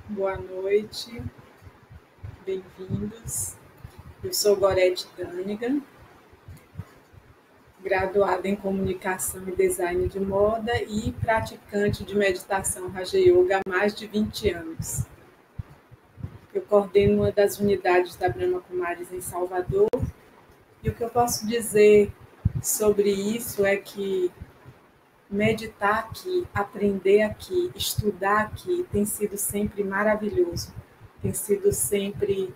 Boa noite, bem-vindos. Eu sou Gorete Dâniga, graduada em Comunicação e Design de Moda e praticante de meditação Raja Yoga há mais de 20 anos. Eu coordeno uma das unidades da Brahma Kumaris em Salvador e o que eu posso dizer sobre isso é que meditar aqui, aprender aqui, estudar aqui tem sido sempre maravilhoso, tem sido sempre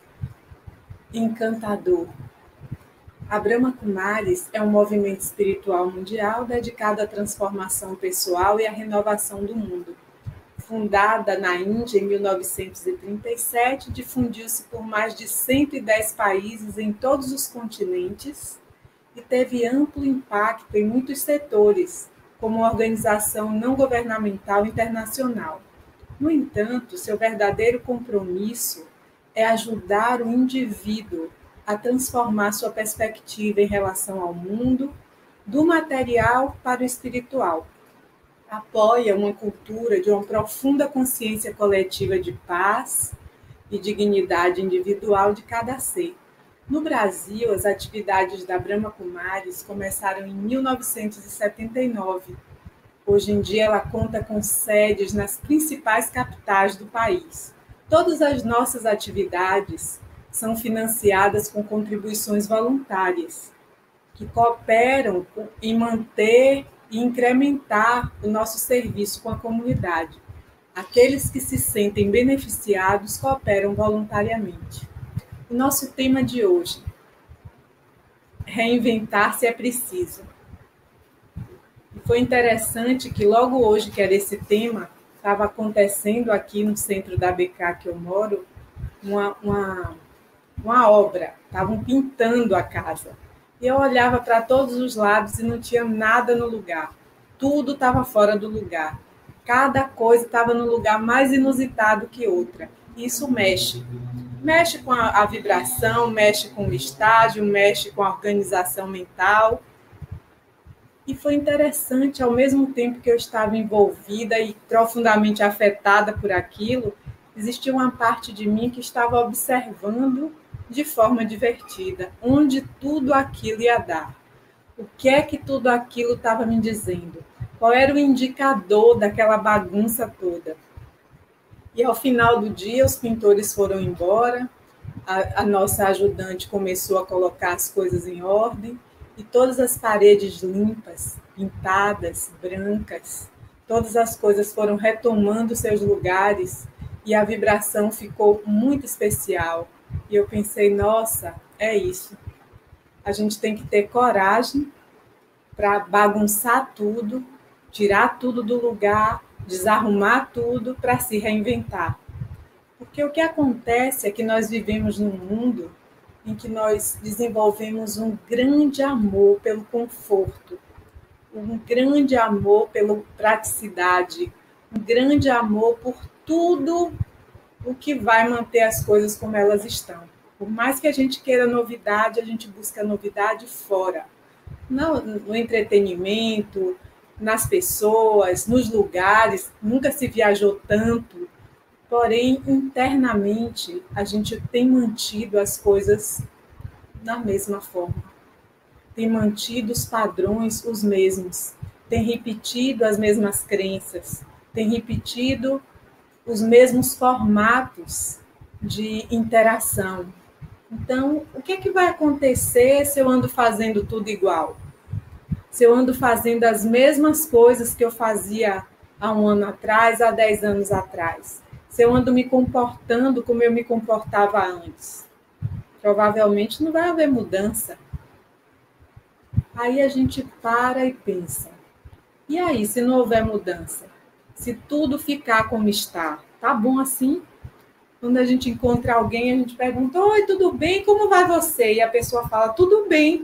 encantador. A Brahma Kumaris é um movimento espiritual mundial dedicado à transformação pessoal e à renovação do mundo. Fundada na Índia em 1937, difundiu-se por mais de 110 países em todos os continentes e teve amplo impacto em muitos setores, como uma organização não governamental internacional. No entanto, seu verdadeiro compromisso é ajudar o indivíduo a transformar sua perspectiva em relação ao mundo, do material para o espiritual. Apoia uma cultura de uma profunda consciência coletiva de paz e dignidade individual de cada ser. No Brasil, as atividades da Brahma Kumaris começaram em 1979. Hoje em dia, ela conta com sedes nas principais capitais do país. Todas as nossas atividades são financiadas com contribuições voluntárias, que cooperam em manter e incrementar o nosso serviço com a comunidade. Aqueles que se sentem beneficiados cooperam voluntariamente. O nosso tema de hoje: reinventar-se é preciso. E foi interessante que logo hoje, que era esse tema, estava acontecendo aqui no centro da BK que eu moro, uma obra, estavam pintando a casa. E eu olhava para todos os lados e não tinha nada no lugar. Tudo estava fora do lugar. Cada coisa estava no lugar mais inusitado que outra. Isso mexe. Mexe com a vibração, mexe com o estágio, mexe com a organização mental. E foi interessante, ao mesmo tempo que eu estava envolvida e profundamente afetada por aquilo, existia uma parte de mim que estava observando de forma divertida onde tudo aquilo ia dar. O que é que tudo aquilo estava me dizendo? Qual era o indicador daquela bagunça toda? E ao final do dia, os pintores foram embora, a nossa ajudante começou a colocar as coisas em ordem, e todas as paredes limpas, pintadas, brancas, todas as coisas foram retomando seus lugares e a vibração ficou muito especial. E eu pensei, nossa, é isso. A gente tem que ter coragem para bagunçar tudo, tirar tudo do lugar, desarrumar tudo para se reinventar. Porque o que acontece é que nós vivemos num mundo em que nós desenvolvemos um grande amor pelo conforto, um grande amor pela praticidade, um grande amor por tudo o que vai manter as coisas como elas estão. Por mais que a gente queira novidade, a gente busca novidade fora. No entretenimento, nas pessoas, nos lugares, nunca se viajou tanto. Porém, internamente, a gente tem mantido as coisas da mesma forma. Tem mantido os padrões os mesmos. Tem repetido as mesmas crenças. Tem repetido os mesmos formatos de interação. Então, o que é que vai acontecer se eu ando fazendo tudo igual? Se eu ando fazendo as mesmas coisas que eu fazia há um ano atrás, há 10 anos atrás? Se eu ando me comportando como eu me comportava antes? Provavelmente não vai haver mudança. Aí a gente para e pensa. E aí, se não houver mudança? Se tudo ficar como está, tá bom assim? Quando a gente encontra alguém, a gente pergunta, oi, tudo bem? Como vai você? E a pessoa fala, tudo bem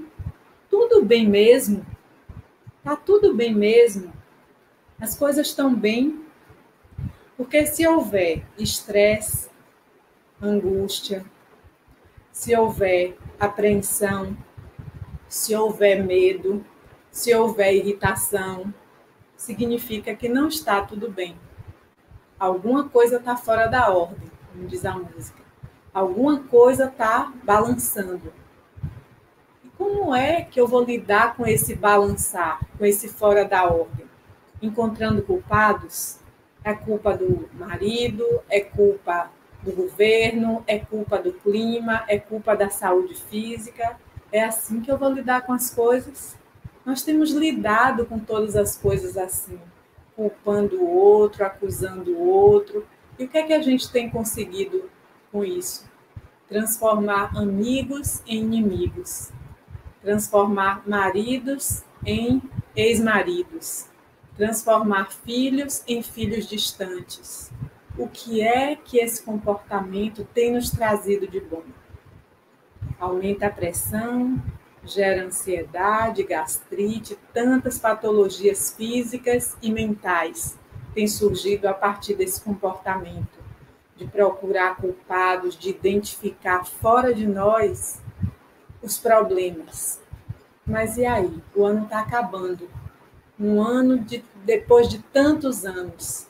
mesmo. Tá tudo bem mesmo. As coisas estão bem. Porque se houver estresse, angústia, se houver apreensão, se houver medo, se houver irritação, significa que não está tudo bem. Alguma coisa está fora da ordem, como diz a música. Alguma coisa está balançando. E como é que eu vou lidar com esse balançar, com esse fora da ordem? Encontrando culpados? É culpa do marido, é culpa do governo, é culpa do clima, é culpa da saúde física. É assim que eu vou lidar com as coisas? Nós temos lidado com todas as coisas assim, culpando o outro, acusando o outro. E o que é que a gente tem conseguido com isso? Transformar amigos em inimigos, transformar maridos em ex-maridos, transformar filhos em filhos distantes. O que é que esse comportamento tem nos trazido de bom? Aumenta a pressão, gera ansiedade, gastrite, tantas patologias físicas e mentais têm surgido a partir desse comportamento, de procurar culpados, de identificar fora de nós os problemas. Mas e aí? O ano está acabando. Um ano depois de tantos anos.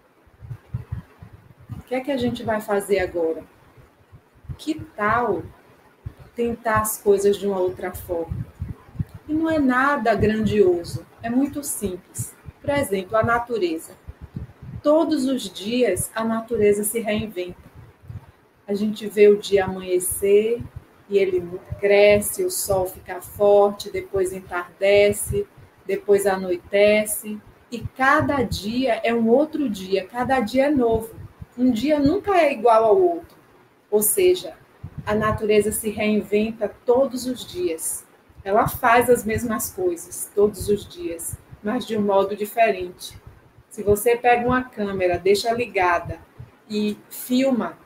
O que é que a gente vai fazer agora? Que tal tentar as coisas de uma outra forma? E não é nada grandioso, é muito simples. Por exemplo, a natureza. Todos os dias a natureza se reinventa. A gente vê o dia amanhecer e ele cresce, o sol fica forte, depois entardece, depois anoitece. E cada dia é um outro dia, cada dia é novo. Um dia nunca é igual ao outro. Ou seja, a natureza se reinventa todos os dias. Ela faz as mesmas coisas todos os dias, mas de um modo diferente. Se você pega uma câmera, deixa ligada e filma,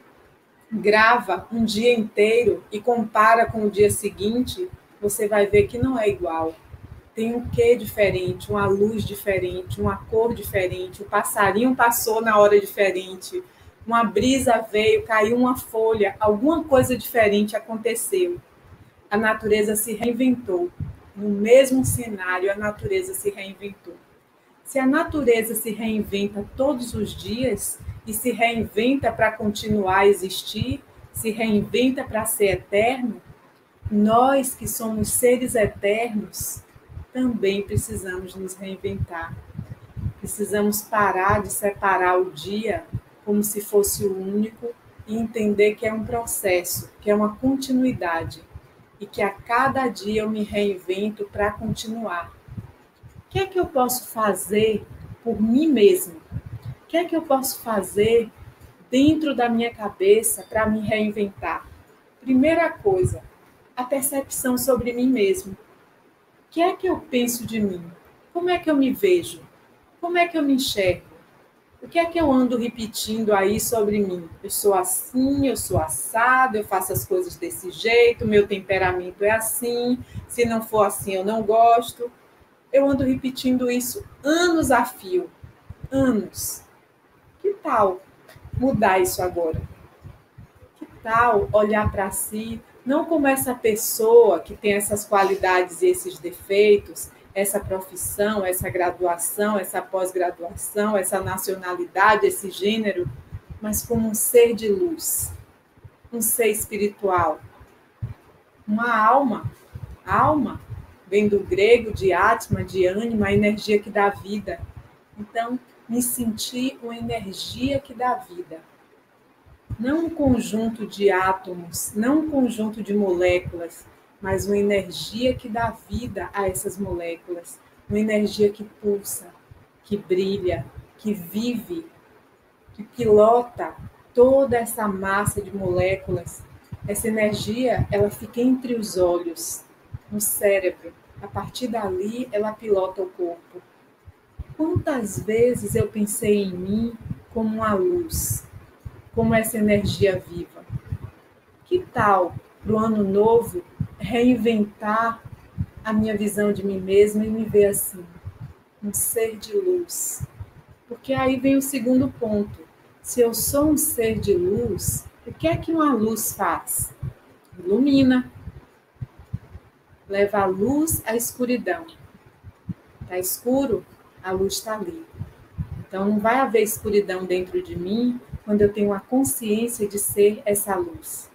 grava um dia inteiro e compara com o dia seguinte, você vai ver que não é igual. Tem um quê diferente, uma luz diferente, uma cor diferente, o passarinho passou na hora diferente, uma brisa veio, caiu uma folha, alguma coisa diferente aconteceu. A natureza se reinventou. No mesmo cenário, a natureza se reinventou. Se a natureza se reinventa todos os dias e se reinventa para continuar a existir, se reinventa para ser eterno, nós que somos seres eternos também precisamos nos reinventar. Precisamos parar de separar o dia como se fosse o único e entender que é um processo, que é uma continuidade e que a cada dia eu me reinvento para continuar. O que é que eu posso fazer por mim mesmo? O que é que eu posso fazer dentro da minha cabeça para me reinventar? Primeira coisa, a percepção sobre mim mesmo. O que é que eu penso de mim? Como é que eu me vejo? Como é que eu me enxergo? O que é que eu ando repetindo aí sobre mim? Eu sou assim, eu sou assado, eu faço as coisas desse jeito, meu temperamento é assim, se não for assim eu não gosto. Eu ando repetindo isso anos a fio. Anos. Que tal mudar isso agora? Que tal olhar para si, não como essa pessoa que tem essas qualidades e esses defeitos, essa profissão, essa graduação, essa pós-graduação, essa nacionalidade, esse gênero, mas como um ser de luz, um ser espiritual, uma alma. Alma vem do grego de atma, de ânima, a energia que dá vida. Então, me sentir uma energia que dá vida. Não um conjunto de átomos, não um conjunto de moléculas, mas uma energia que dá vida a essas moléculas. Uma energia que pulsa, que brilha, que vive, que pilota toda essa massa de moléculas. Essa energia, ela fica entre os olhos, no cérebro. A partir dali, ela pilota o corpo. Quantas vezes eu pensei em mim como uma luz, como essa energia viva? Que tal, para o ano novo, reinventar a minha visão de mim mesma e me ver assim, um ser de luz? Porque aí vem o segundo ponto. Se eu sou um ser de luz, o que é que uma luz faz? Ilumina, leva a luz à escuridão. Está escuro? A luz está ali. Então, não vai haver escuridão dentro de mim quando eu tenho a consciência de ser essa luz.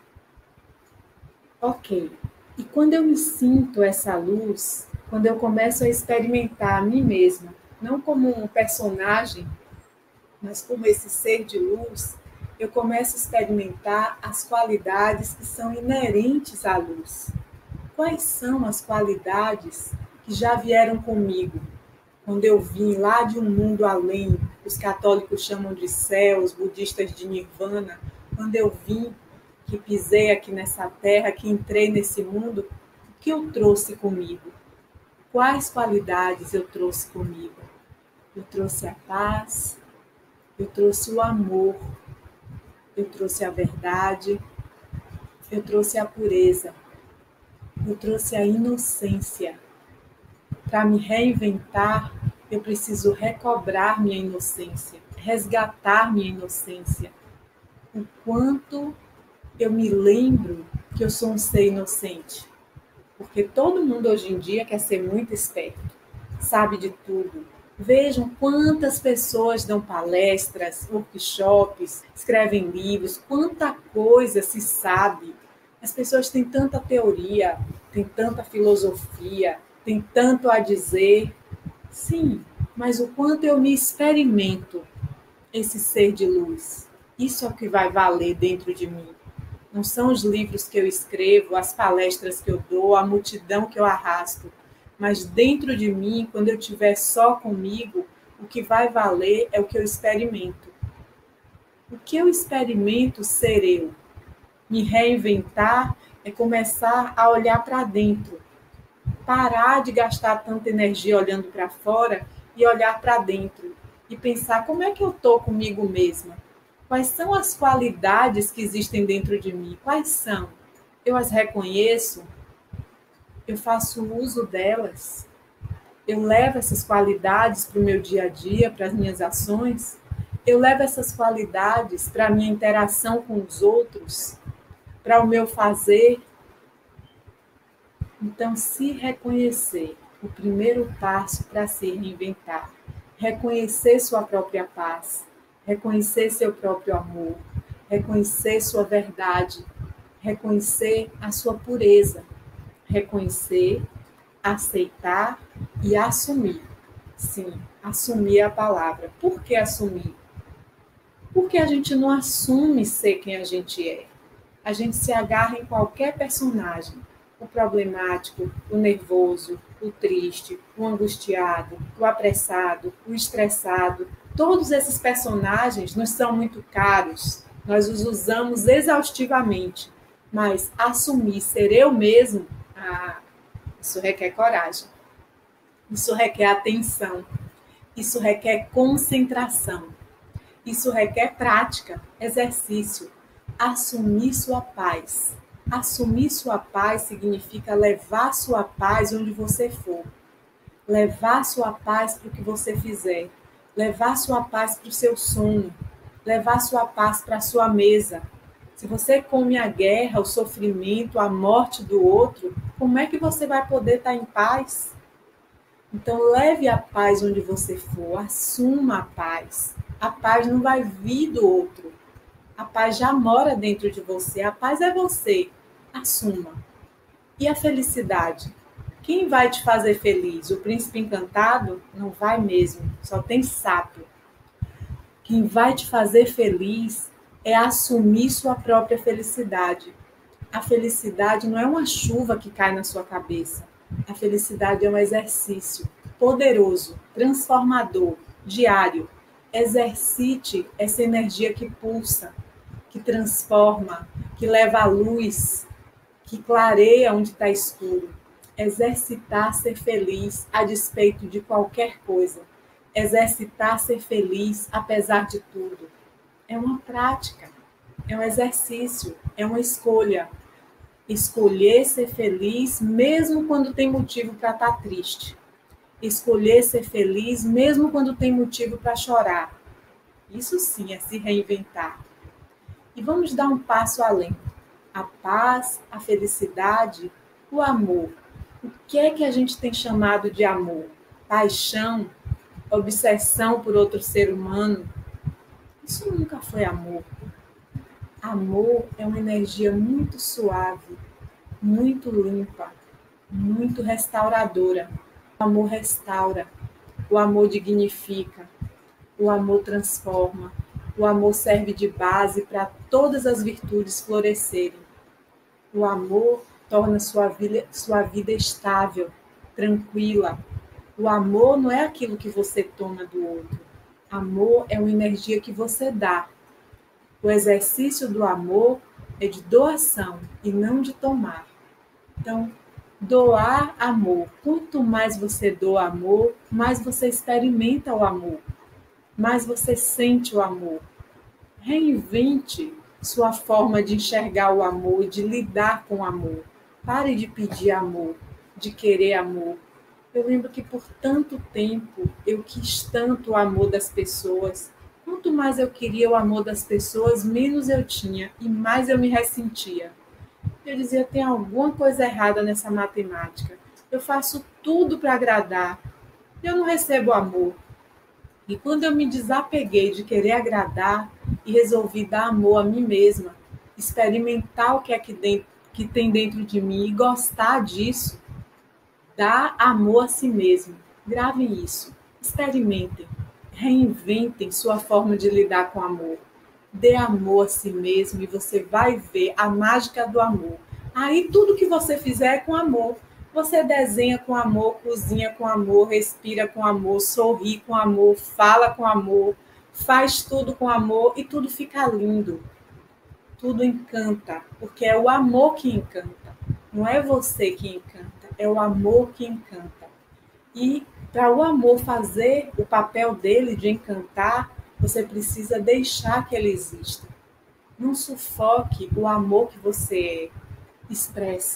Ok. E quando eu me sinto essa luz, quando eu começo a experimentar a mim mesma, não como um personagem, mas como esse ser de luz, eu começo a experimentar as qualidades que são inerentes à luz. Quais são as qualidades que já vieram comigo? Quando eu vim lá de um mundo além, os católicos chamam de céu, os budistas de nirvana, quando eu vim, que pisei aqui nessa terra, que entrei nesse mundo, o que eu trouxe comigo? Quais qualidades eu trouxe comigo? Eu trouxe a paz, eu trouxe o amor, eu trouxe a verdade, eu trouxe a pureza, eu trouxe a inocência. Para me reinventar, eu preciso recobrar minha inocência, resgatar minha inocência. O quanto eu me lembro que eu sou um ser inocente. Porque todo mundo hoje em dia quer ser muito esperto, sabe de tudo. Vejam quantas pessoas dão palestras, workshops, escrevem livros, quanta coisa se sabe. As pessoas têm tanta teoria, têm tanta filosofia, têm tanto a dizer. Sim, mas o quanto eu me experimento esse ser de luz. Isso é o que vai valer dentro de mim. Não são os livros que eu escrevo, as palestras que eu dou, a multidão que eu arrasto. Mas dentro de mim, quando eu estiver só comigo, o que vai valer é o que eu experimento. O que eu experimento ser eu? Me reinventar é começar a olhar para dentro. Parar de gastar tanta energia olhando para fora e olhar para dentro. E pensar como é que eu estou comigo mesma. Quais são as qualidades que existem dentro de mim? Quais são? Eu as reconheço? Eu faço uso delas? Eu levo essas qualidades para o meu dia a dia, para as minhas ações? Eu levo essas qualidades para a minha interação com os outros? Para o meu fazer? Então, se reconhecer, o primeiro passo para se reinventar. Reconhecer sua própria paz, reconhecer seu próprio amor, reconhecer sua verdade, reconhecer a sua pureza, reconhecer, aceitar e assumir. Sim, assumir a palavra. Por que assumir? Porque a gente não assume ser quem a gente é. A gente se agarra em qualquer personagem. O problemático, o nervoso, o triste, o angustiado, o apressado, o estressado. Todos esses personagens nos são muito caros. Nós os usamos exaustivamente. Mas assumir ser eu mesmo, isso requer coragem. Isso requer atenção. Isso requer concentração. Isso requer prática, exercício. Assumir sua paz. Assumir sua paz significa levar sua paz onde você for. Levar sua paz para o que você fizer. Levar sua paz para o seu sono. Levar sua paz para a sua mesa. Se você come a guerra, o sofrimento, a morte do outro, como é que você vai poder estar em paz? Então, leve a paz onde você for. Assuma a paz. A paz não vai vir do outro. A paz já mora dentro de você. A paz é você. Assuma. E a felicidade? Quem vai te fazer feliz? O príncipe encantado? Não vai mesmo. Só tem sapo. Quem vai te fazer feliz é assumir sua própria felicidade. A felicidade não é uma chuva que cai na sua cabeça. A felicidade é um exercício poderoso, transformador, diário. Exercite essa energia que pulsa, que transforma, que leva a luz, que clareia onde está escuro. Exercitar ser feliz a despeito de qualquer coisa. Exercitar ser feliz apesar de tudo. É uma prática, é um exercício, é uma escolha. Escolher ser feliz mesmo quando tem motivo para estar triste. Escolher ser feliz mesmo quando tem motivo para chorar. Isso sim é se reinventar. E vamos dar um passo além. A paz, a felicidade, o amor. O que é que a gente tem chamado de amor? Paixão? obsessão por outro ser humano, isso nunca foi amor. Amor é uma energia muito suave, muito limpa, muito restauradora. O amor restaura, o amor dignifica, o amor transforma, o amor serve de base para todas as virtudes florescerem. O amor torna sua vida estável, tranquila. O amor não é aquilo que você toma do outro. Amor é uma energia que você dá. O exercício do amor é de doação e não de tomar. Então, doar amor. Quanto mais você doa amor, mais você experimenta o amor, mais você sente o amor. Reinvente sua forma de enxergar o amor e de lidar com o amor. Pare de pedir amor, de querer amor. Eu lembro que por tanto tempo eu quis tanto o amor das pessoas. Quanto mais eu queria o amor das pessoas, menos eu tinha e mais eu me ressentia. Eu dizia, tem alguma coisa errada nessa matemática. Eu faço tudo para agradar. Eu não recebo amor. E quando eu me desapeguei de querer agradar e resolvi dar amor a mim mesma, experimentar o que é que tem dentro de mim e gostar disso, dar amor a si mesmo. Gravem isso. Experimentem. Reinventem sua forma de lidar com amor. Dê amor a si mesmo e você vai ver a mágica do amor. Aí tudo que você fizer é com amor. Você desenha com amor, cozinha com amor, respira com amor, sorri com amor, fala com amor, faz tudo com amor e tudo fica lindo. Tudo encanta, porque é o amor que encanta. Não é você que encanta, é o amor que encanta. E para o amor fazer o papel dele de encantar, você precisa deixar que ele exista. Não sufoque o amor que você é. Expresse.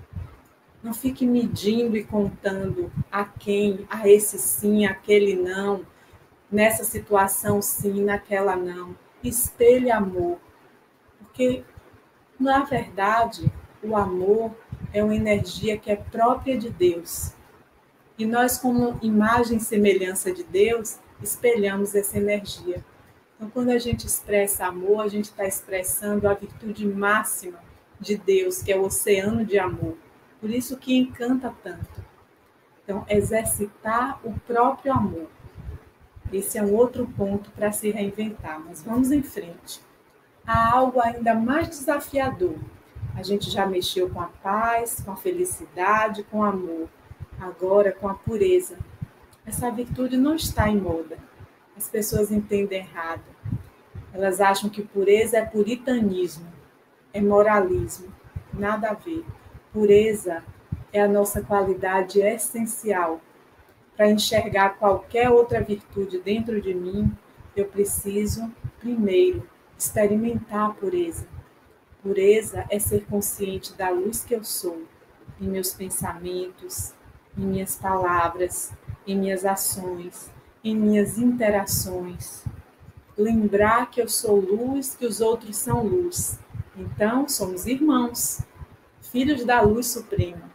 Não fique medindo e contando a quem, a esse sim, aquele não, nessa situação sim, naquela não. Espelhe amor. Porque, na verdade, o amor é uma energia que é própria de Deus. E nós, como imagem e semelhança de Deus, espelhamos essa energia. Então, quando a gente expressa amor, a gente está expressando a virtude máxima de Deus, que é o oceano de amor. Por isso que encanta tanto. Então, exercitar o próprio amor. Esse é um outro ponto para se reinventar, mas vamos em frente. Há algo ainda mais desafiador. A gente já mexeu com a paz, com a felicidade, com o amor. Agora com a pureza. Essa virtude não está em moda. As pessoas entendem errado. Elas acham que pureza é puritanismo, é moralismo. Nada a ver. Pureza é a nossa qualidade essencial. Para enxergar qualquer outra virtude dentro de mim, eu preciso, primeiro, experimentar a pureza. Pureza é ser consciente da luz que eu sou, em meus pensamentos, em minhas palavras, em minhas ações, em minhas interações. Lembrar que eu sou luz, que os outros são luz. Então, somos irmãos, filhos da luz suprema.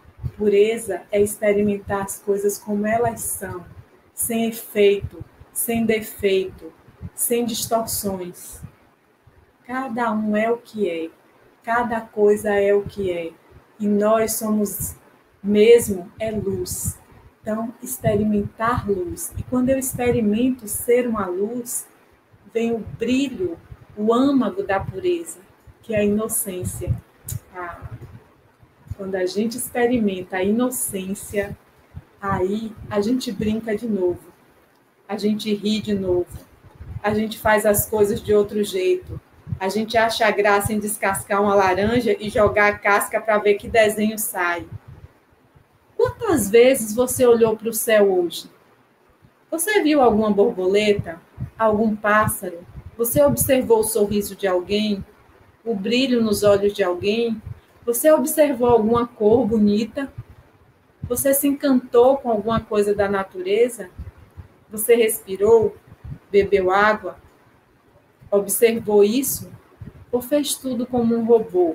Pureza é experimentar as coisas como elas são, sem efeito, sem defeito, sem distorções. Cada um é o que é, cada coisa é o que é, e nós somos mesmo é luz. Então, experimentar luz. E quando eu experimento ser uma luz, vem o brilho, o âmago da pureza, que é a inocência. Quando a gente experimenta a inocência, aí a gente brinca de novo, a gente ri de novo, a gente faz as coisas de outro jeito, a gente acha graça em descascar uma laranja e jogar a casca para ver que desenho sai. Quantas vezes você olhou para o céu hoje? Você viu alguma borboleta? Algum pássaro? Você observou o sorriso de alguém? O brilho nos olhos de alguém? Você observou alguma cor bonita? Você se encantou com alguma coisa da natureza? Você respirou? Bebeu água? Observou isso? Ou fez tudo como um robô,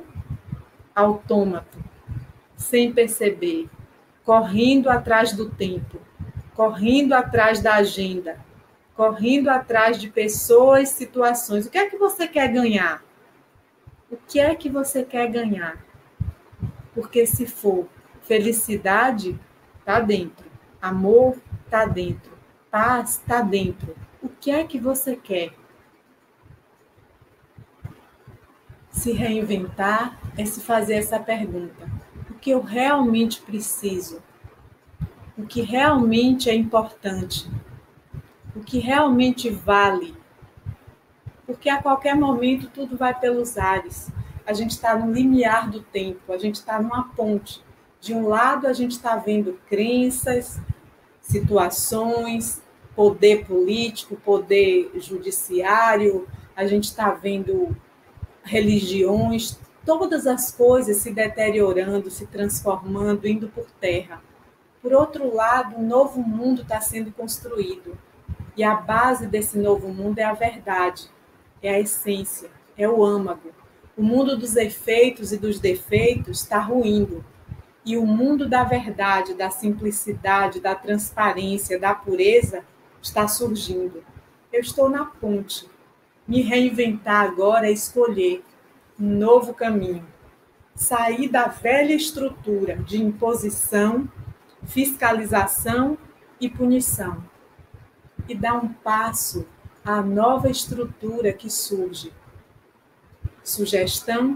autômato, sem perceber, correndo atrás do tempo? correndo atrás da agenda, correndo atrás de pessoas, situações. O que é que você quer ganhar? O que é que você quer ganhar? Porque se for felicidade, está dentro. Amor, está dentro. Paz, está dentro. O que é que você quer? Se reinventar é se fazer essa pergunta. O que eu realmente preciso? O que realmente é importante? O que realmente vale? Porque a qualquer momento tudo vai pelos ares. A gente está no limiar do tempo, a gente está numa ponte. De um lado, a gente está vendo crenças, situações, poder político, poder judiciário, a gente está vendo religiões, todas as coisas se deteriorando, se transformando, indo por terra. Por outro lado, um novo mundo está sendo construído. E a base desse novo mundo é a verdade, é a essência, é o âmago. O mundo dos efeitos e dos defeitos está ruindo. E o mundo da verdade, da simplicidade, da transparência, da pureza está surgindo. Eu estou na ponte. Me reinventar agora é escolher um novo caminho. Sair da velha estrutura de imposição, fiscalização e punição. E dar um passo à nova estrutura que surge. Sugestão,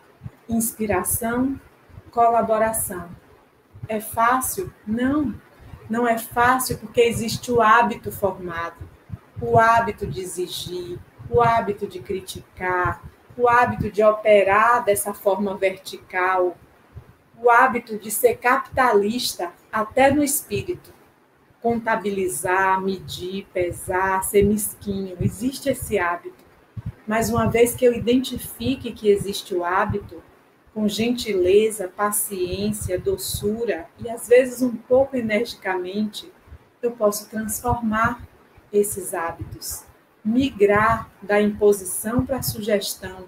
inspiração, colaboração. É fácil? Não. Não é fácil porque existe o hábito formado. O hábito de exigir, o hábito de criticar, o hábito de operar dessa forma vertical, o hábito de ser capitalista até no espírito. Contabilizar, medir, pesar, ser mesquinho. Existe esse hábito. Mas uma vez que eu identifique que existe o hábito, com gentileza, paciência, doçura e às vezes um pouco energicamente, eu posso transformar esses hábitos, migrar da imposição para a sugestão,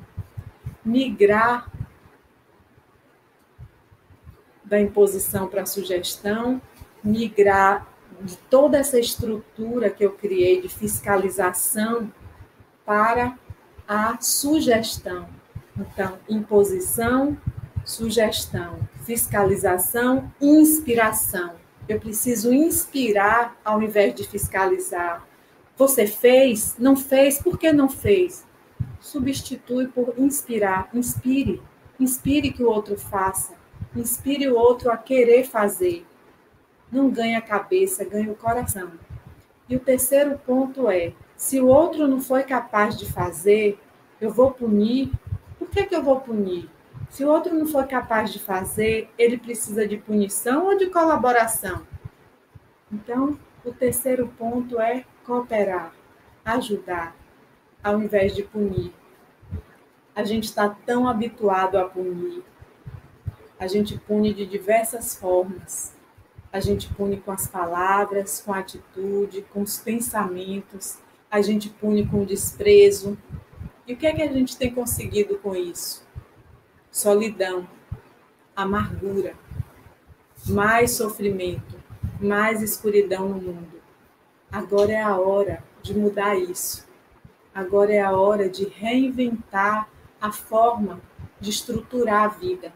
migrar da imposição para a sugestão, migrar de toda essa estrutura que eu criei de fiscalização para a sugestão. Então, imposição, sugestão, fiscalização, inspiração. Eu preciso inspirar ao invés de fiscalizar. Você fez? Não fez? Por que não fez? Substitui por inspirar. Inspire. Inspire que o outro faça. Inspire o outro a querer fazer. Não ganhe a cabeça, ganhe o coração. E o terceiro ponto é, se o outro não foi capaz de fazer, eu vou punir. Por que eu vou punir? Se o outro não for capaz de fazer, ele precisa de punição ou de colaboração? Então, o terceiro ponto é cooperar, ajudar, ao invés de punir. A gente está tão habituado a punir. A gente pune de diversas formas. A gente pune com as palavras, com a atitude, com os pensamentos. A gente pune com o desprezo. E o que é que a gente tem conseguido com isso? Solidão, amargura, mais sofrimento, mais escuridão no mundo. Agora é a hora de mudar isso. Agora é a hora de reinventar a forma de estruturar a vida.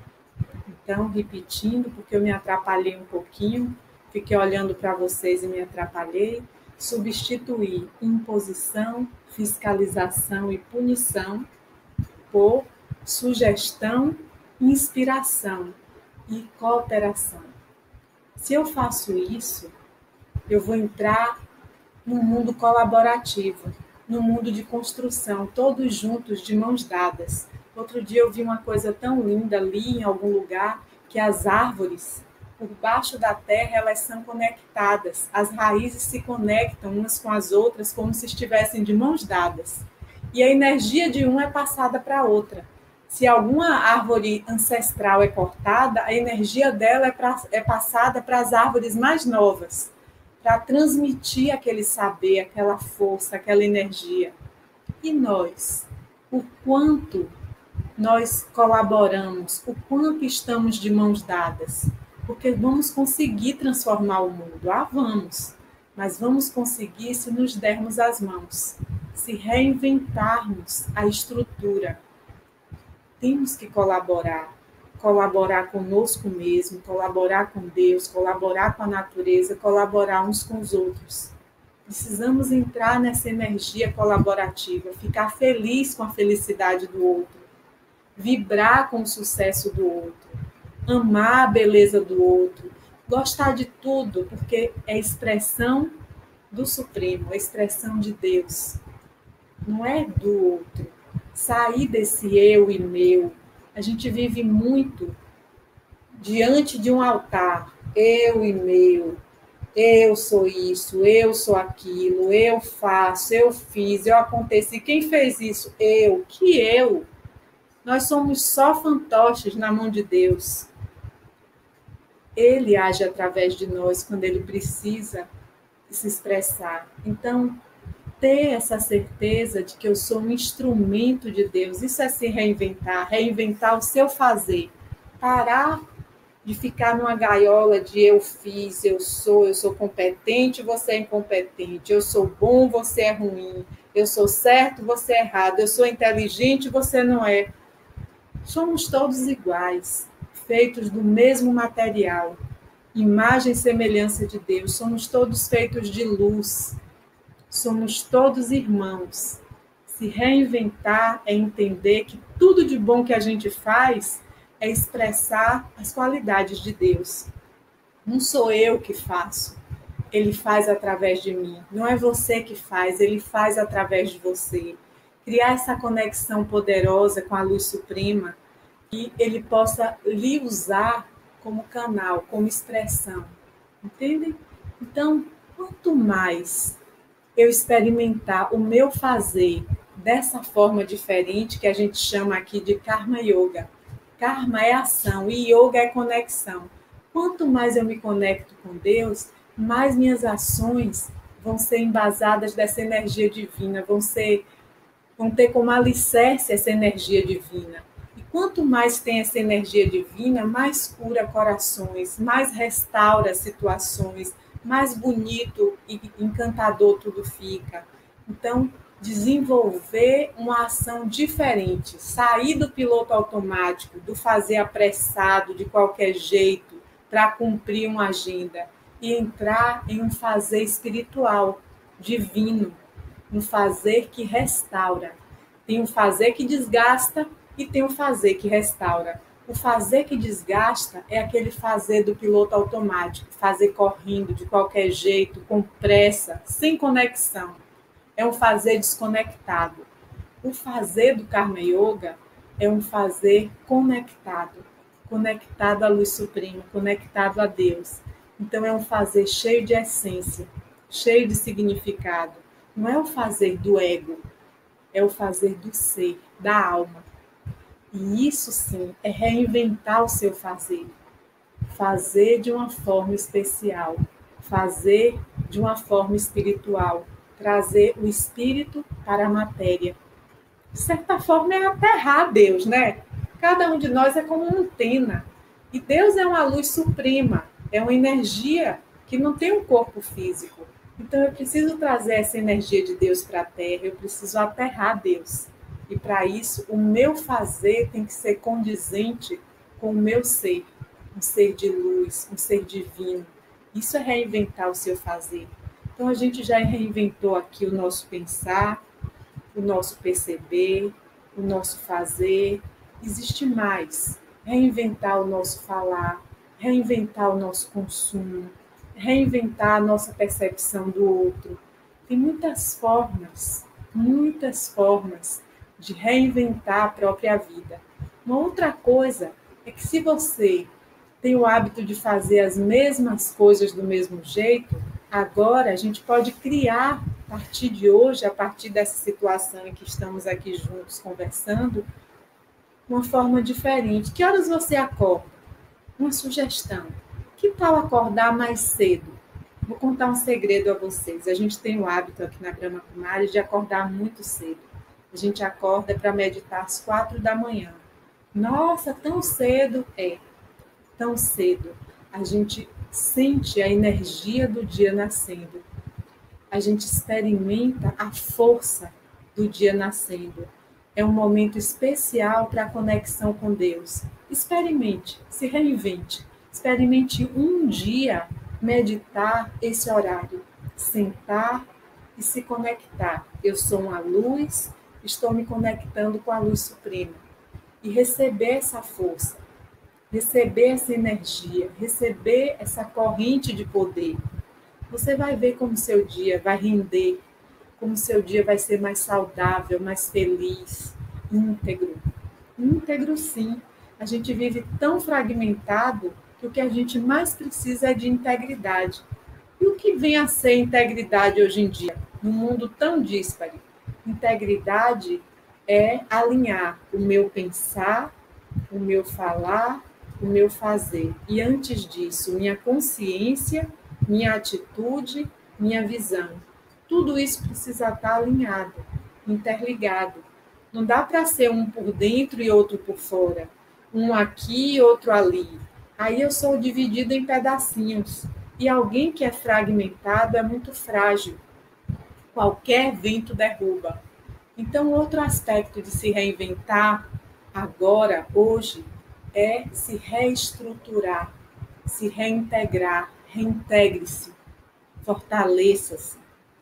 Então, repetindo, porque eu me atrapalhei um pouquinho, fiquei olhando para vocês e me atrapalhei, substituir imposição, fiscalização e punição por sugestão, inspiração e cooperação. Se eu faço isso, eu vou entrar num mundo colaborativo, num mundo de construção, todos juntos, de mãos dadas. Outro dia eu vi uma coisa tão linda, li em algum lugar, que as árvores, por baixo da terra, elas são conectadas. As raízes se conectam umas com as outras, como se estivessem de mãos dadas. E a energia de uma é passada para a outra. Se alguma árvore ancestral é cortada, a energia dela é passada para as árvores mais novas, para transmitir aquele saber, aquela força, aquela energia. E nós? O quanto nós colaboramos, o quanto estamos de mãos dadas? porque vamos conseguir transformar o mundo. Ah, vamos, mas vamos conseguir se nos dermos as mãos, se reinventarmos a estrutura. Temos que colaborar conosco mesmo, colaborar com Deus, colaborar com a natureza, colaborar uns com os outros. Precisamos entrar nessa energia colaborativa, ficar feliz com a felicidade do outro, vibrar com o sucesso do outro, amar a beleza do outro, gostar de tudo, porque é expressão do Supremo, é expressão de Deus, não é do outro. Sair desse eu e meu. A gente vive muito diante de um altar, eu e meu, eu sou isso, eu sou aquilo, eu faço, eu fiz, eu aconteci. Quem fez isso? Eu. Que eu? Nós somos só fantoches na mão de Deus. Ele age através de nós quando ele precisa se expressar. Então, ter essa certeza de que eu sou um instrumento de Deus, isso é se reinventar, reinventar o seu fazer. Parar de ficar numa gaiola de eu fiz, eu sou competente, você é incompetente, eu sou bom, você é ruim, eu sou certo, você é errado, eu sou inteligente, você não é. Somos todos iguais, feitos do mesmo material, imagem e semelhança de Deus, somos todos feitos de luz, somos todos irmãos. Se reinventar é entender que tudo de bom que a gente faz é expressar as qualidades de Deus. Não sou eu que faço, ele faz através de mim. Não é você que faz, ele faz através de você. Criar essa conexão poderosa com a luz suprema e ele possa lhe usar como canal, como expressão. Entendem? Então, quanto mais eu experimentar o meu fazer dessa forma diferente, que a gente chama aqui de Karma Yoga. Karma é ação e Yoga é conexão. Quanto mais eu me conecto com Deus, mais minhas ações vão ser embasadas dessa energia divina, vão ter como alicerce essa energia divina. E quanto mais tem essa energia divina, mais cura corações, mais restaura situações, mais bonito e encantador tudo fica. Então, desenvolver uma ação diferente, sair do piloto automático, do fazer apressado, de qualquer jeito, para cumprir uma agenda, e entrar em um fazer espiritual, divino, um fazer que restaura. Tem um fazer que desgasta e tem um fazer que restaura. O fazer que desgasta é aquele fazer do piloto automático, fazer correndo de qualquer jeito, com pressa, sem conexão. É um fazer desconectado. O fazer do Karma Yoga é um fazer conectado, conectado à luz suprema, conectado a Deus. Então é um fazer cheio de essência, cheio de significado. Não é o fazer do ego, é o fazer do ser, da alma. E isso sim é reinventar o seu fazer. Fazer de uma forma especial, fazer de uma forma espiritual, trazer o espírito para a matéria. De certa forma é aterrar Deus, né? Cada um de nós é como uma antena. E Deus é uma luz suprema, é uma energia que não tem um corpo físico. Então eu preciso trazer essa energia de Deus para a Terra, eu preciso aterrar Deus. E para isso, o meu fazer tem que ser condizente com o meu ser, um ser de luz, um ser divino. Isso é reinventar o seu fazer. Então a gente já reinventou aqui o nosso pensar, o nosso perceber, o nosso fazer. Existe mais. Reinventar o nosso falar, reinventar o nosso consumo, reinventar a nossa percepção do outro. Tem muitas formas de reinventar a própria vida. Uma outra coisa é que se você tem o hábito de fazer as mesmas coisas do mesmo jeito, agora a gente pode criar, a partir de hoje, a partir dessa situação em que estamos aqui juntos conversando, uma forma diferente. Que horas você acorda? Uma sugestão. Que tal acordar mais cedo? Vou contar um segredo a vocês. A gente tem o hábito aqui na Brahma Kumari de acordar muito cedo. A gente acorda para meditar às 4 da manhã. Nossa, tão cedo? É, tão cedo. A gente sente a energia do dia nascendo. A gente experimenta a força do dia nascendo. É um momento especial para a conexão com Deus. Experimente, se reinvente. Experimente um dia meditar esse horário, sentar e se conectar. Eu sou uma luz, estou me conectando com a luz suprema. E receber essa força, receber essa energia, receber essa corrente de poder. Você vai ver como seu dia vai render, como seu dia vai ser mais saudável, mais feliz, íntegro. Íntegro, sim. A gente vive tão fragmentado que o que a gente mais precisa é de integridade. E o que vem a ser integridade hoje em dia, num mundo tão díspare? Integridade é alinhar o meu pensar, o meu falar, o meu fazer. E antes disso, minha consciência, minha atitude, minha visão. Tudo isso precisa estar alinhado, interligado. Não dá para ser um por dentro e outro por fora. Um aqui e outro ali. Aí eu sou dividida em pedacinhos. E alguém que é fragmentado é muito frágil. Qualquer vento derruba. Então, outro aspecto de se reinventar agora, hoje, é se reestruturar, se reintegrar, reintegre-se, fortaleça-se,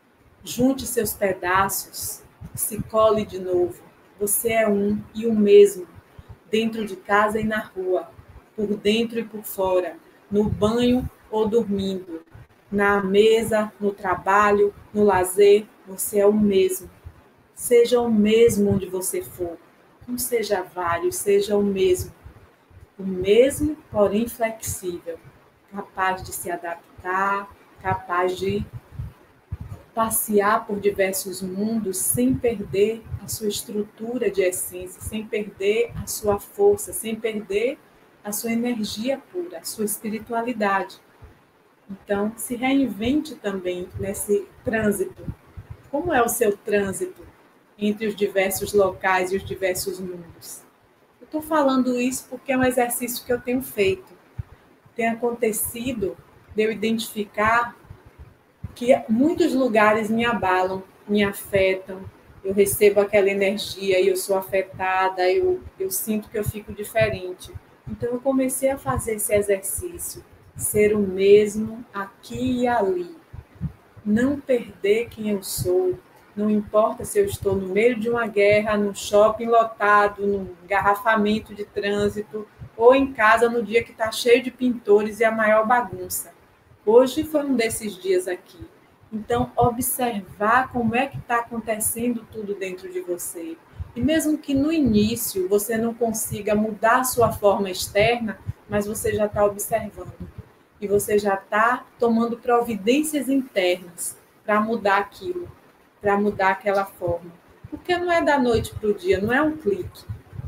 junte seus pedaços, se cole de novo. Você é um e o mesmo, dentro de casa e na rua, por dentro e por fora, no banho ou dormindo, na mesa, no trabalho, no lazer, você é o mesmo. Seja o mesmo onde você for. Não seja vários, seja o mesmo. O mesmo, porém flexível. Capaz de se adaptar, capaz de passear por diversos mundos sem perder a sua estrutura de essência, sem perder a sua força, sem perder a sua energia pura, a sua espiritualidade. Então, se reinvente também nesse trânsito. Como é o seu trânsito entre os diversos locais e os diversos mundos? Eu estou falando isso porque é um exercício que eu tenho feito. Tem acontecido de eu identificar que muitos lugares me abalam, me afetam, eu recebo aquela energia e eu sou afetada, eu sinto que eu fico diferente. Então, eu comecei a fazer esse exercício, ser o mesmo aqui e ali, não perder quem eu sou, não importa se eu estou no meio de uma guerra, num shopping lotado, num engarrafamento de trânsito, ou em casa no dia que está cheio de pintores e a maior bagunça. Hoje foi um desses dias aqui. Então, observar como é que está acontecendo tudo dentro de você. E mesmo que no início você não consiga mudar a sua forma externa, mas você já está observando. E você já está tomando providências internas para mudar aquilo, para mudar aquela forma. Porque não é da noite para o dia, não é um clique.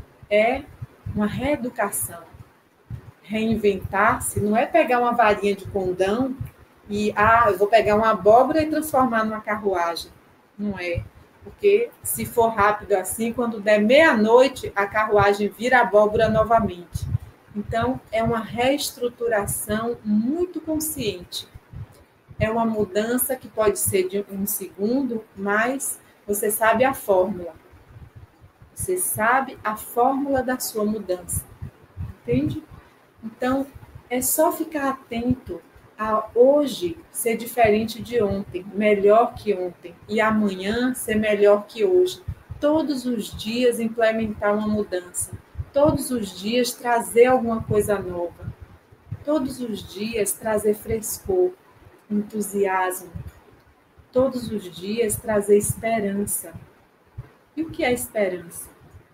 É uma reeducação. Reinventar-se não é pegar uma varinha de condão e, eu vou pegar uma abóbora e transformar numa carruagem. Não é. Porque se for rápido assim, quando der meia-noite, a carruagem vira abóbora novamente. Então, é uma reestruturação muito consciente. É uma mudança que pode ser de um segundo, mas você sabe a fórmula. Você sabe a fórmula da sua mudança. Entende? Então, é só ficar atento a hoje ser diferente de ontem, melhor que ontem, e amanhã ser melhor que hoje. Todos os dias implementar uma mudança. Todos os dias trazer alguma coisa nova. Todos os dias trazer frescor, entusiasmo. Todos os dias trazer esperança. E o que é esperança?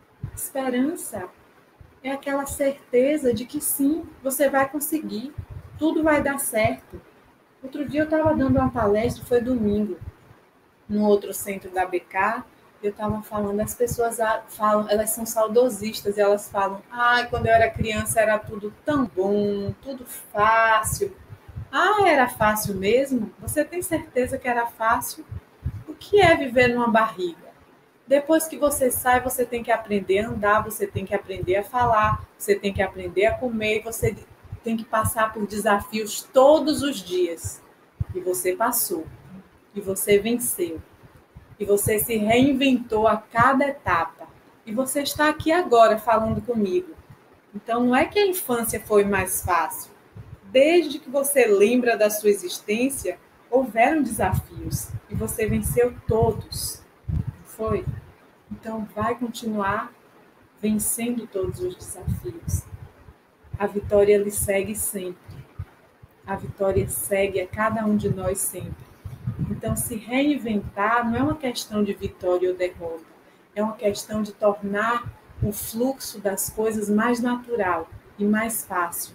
Esperança é aquela certeza de que sim, você vai conseguir, tudo vai dar certo. Outro dia eu estava dando uma palestra, foi domingo, no outro centro da BK, eu estava falando, as pessoas falam, elas são saudosistas, e elas falam, quando eu era criança era tudo tão bom, tudo fácil. Era fácil mesmo? Você tem certeza que era fácil? O que é viver numa barriga? Depois que você sai, você tem que aprender a andar, você tem que aprender a falar, você tem que aprender a comer, você tem que passar por desafios todos os dias. E você passou. E você venceu. E você se reinventou a cada etapa. E você está aqui agora falando comigo. Então, não é que a infância foi mais fácil. Desde que você lembra da sua existência, houveram desafios. E você venceu todos. Foi? Então, vai continuar vencendo todos os desafios. A vitória lhe segue sempre. A vitória segue a cada um de nós sempre. Então, se reinventar não é uma questão de vitória ou derrota. É uma questão de tornar o fluxo das coisas mais natural e mais fácil.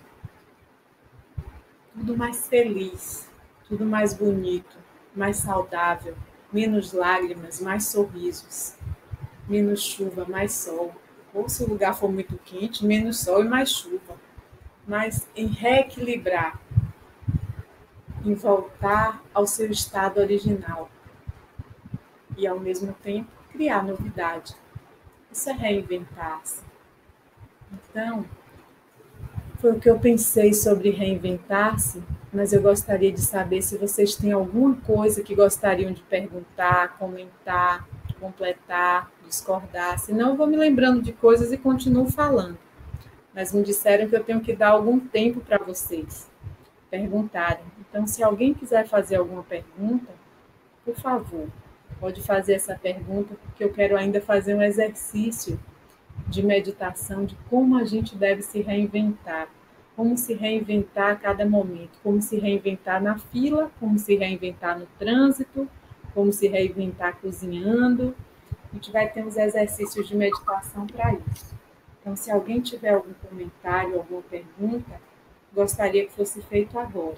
Tudo mais feliz, tudo mais bonito, mais saudável, menos lágrimas, mais sorrisos, menos chuva, mais sol. Ou se o lugar for muito quente, menos sol e mais chuva. Mas em reequilibrar, em voltar ao seu estado original e, ao mesmo tempo, criar novidade. Isso é reinventar-se. Então, foi o que eu pensei sobre reinventar-se, mas eu gostaria de saber se vocês têm alguma coisa que gostariam de perguntar, comentar, completar, discordar. Senão eu vou me lembrando de coisas e continuo falando. Mas me disseram que eu tenho que dar algum tempo para vocês perguntarem. Então, se alguém quiser fazer alguma pergunta, por favor, pode fazer essa pergunta, porque eu quero ainda fazer um exercício de meditação de como a gente deve se reinventar. Como se reinventar a cada momento. Como se reinventar na fila, como se reinventar no trânsito, como se reinventar cozinhando. A gente vai ter uns exercícios de meditação para isso. Então, se alguém tiver algum comentário, alguma pergunta, gostaria que fosse feito agora.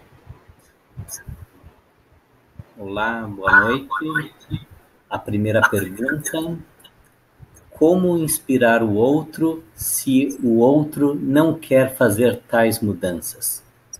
Olá, boa noite. A primeira pergunta: como inspirar o outro se o outro não quer fazer tais mudanças?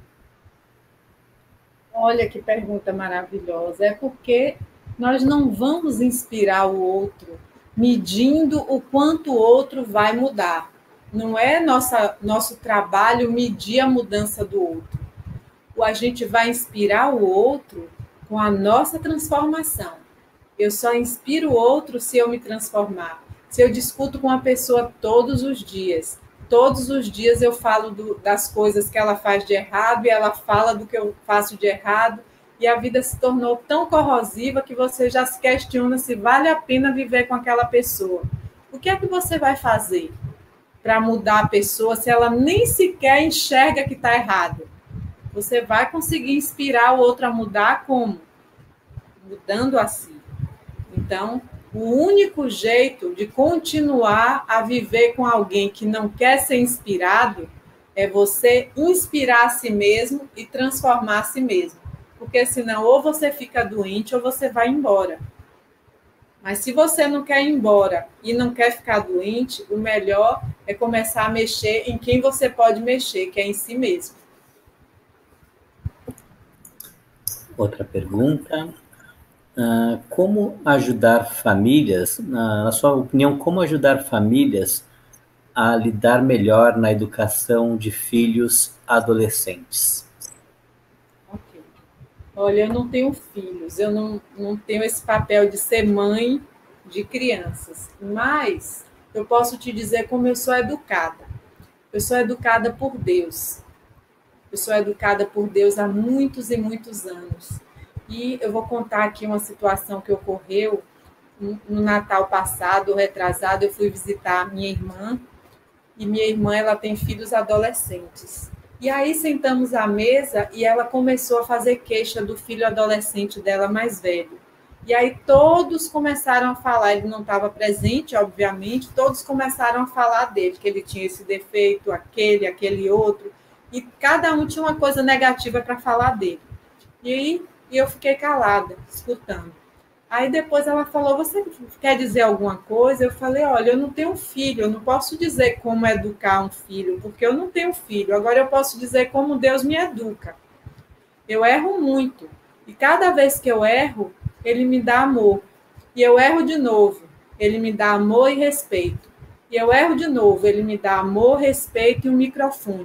Olha que pergunta maravilhosa. É porque nós não vamos inspirar o outro medindo o quanto o outro vai mudar. Não é nosso trabalho medir a mudança do outro. A gente vai inspirar o outro com a nossa transformação. Eu só inspiro o outro se eu me transformar. Se eu discuto com a pessoa todos os dias eu falo das coisas que ela faz de errado e ela fala do que eu faço de errado, e a vida se tornou tão corrosiva que você já se questiona se vale a pena viver com aquela pessoa. O que é que você vai fazer para mudar a pessoa se ela nem sequer enxerga que está errado? Você vai conseguir inspirar o outro a mudar como? Mudando a si. Então, o único jeito de continuar a viver com alguém que não quer ser inspirado é você inspirar a si mesmo e transformar a si mesmo. Porque senão ou você fica doente ou você vai embora. Mas se você não quer ir embora e não quer ficar doente, o melhor é começar a mexer em quem você pode mexer, que é em si mesmo. Outra pergunta: como ajudar famílias, na sua opinião, como ajudar famílias a lidar melhor na educação de filhos adolescentes? Ok. Olha, eu não tenho filhos, eu não tenho esse papel de ser mãe de crianças, mas eu posso te dizer como eu sou educada. Eu sou educada por Deus. Eu sou educada por Deus há muitos e muitos anos. E eu vou contar aqui uma situação que ocorreu no Natal passado, retrasado. Eu fui visitar a minha irmã, e minha irmã ela tem filhos adolescentes. E aí sentamos à mesa e ela começou a fazer queixa do filho adolescente dela mais velho. E aí todos começaram a falar, ele não estava presente, obviamente, todos começaram a falar dele, que ele tinha esse defeito, aquele outro, e cada um tinha uma coisa negativa para falar dele. E eu fiquei calada, escutando. Aí depois ela falou, você quer dizer alguma coisa? Eu falei, olha, eu não tenho filho, eu não posso dizer como educar um filho, porque eu não tenho filho. Agora eu posso dizer como Deus me educa. Eu erro muito. E cada vez que eu erro, ele me dá amor. E eu erro de novo, ele me dá amor e respeito. E eu erro de novo, ele me dá amor, respeito e um microfone.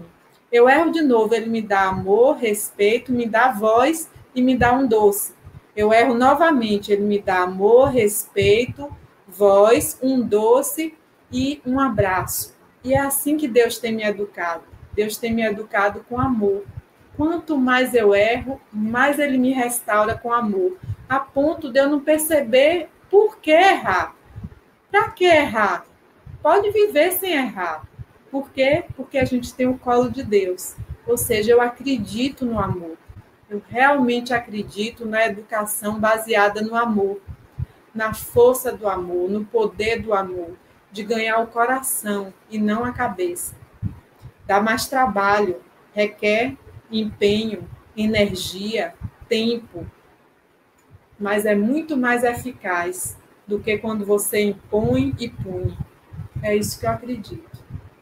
Eu erro de novo, ele me dá amor, respeito, me dá voz e me dá um doce. Eu erro novamente, ele me dá amor, respeito, voz, um doce e um abraço. E é assim que Deus tem me educado. Deus tem me educado com amor. Quanto mais eu erro, mais ele me restaura com amor, a ponto de eu não perceber por que errar. Para que errar? Pode viver sem errar. Por quê? Porque a gente tem o colo de Deus. Ou seja, eu acredito no amor. Eu realmente acredito na educação baseada no amor, na força do amor, no poder do amor, de ganhar o coração e não a cabeça. Dá mais trabalho, requer empenho, energia, tempo, mas é muito mais eficaz do que quando você impõe e pune. É isso que eu acredito.